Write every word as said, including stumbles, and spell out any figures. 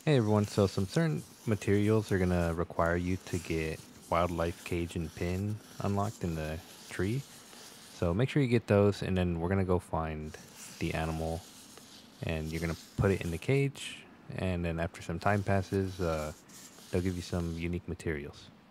Hey everyone, so some certain materials are gonna require you to get wildlife cage and pin unlocked in the tree. So make sure you get those and then we're gonna go find the animal and you're gonna put it in the cage and then after some time passes, uh, they'll give you some unique materials.